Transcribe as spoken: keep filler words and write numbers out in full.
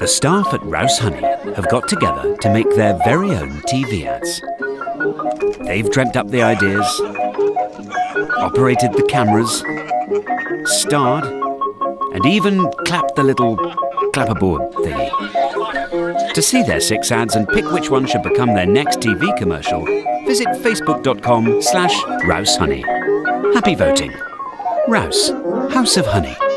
staff at Rowse Honey have got together to make their very own T V ads. They've dreamt up the ideas, operated the cameras, starred, and even clapped the little clapperboard thingy. To see their six ads and pick which one should become their next T V commercial, visit facebook.com slash Rowse Honey. Happy voting. Rowse, House of Honey.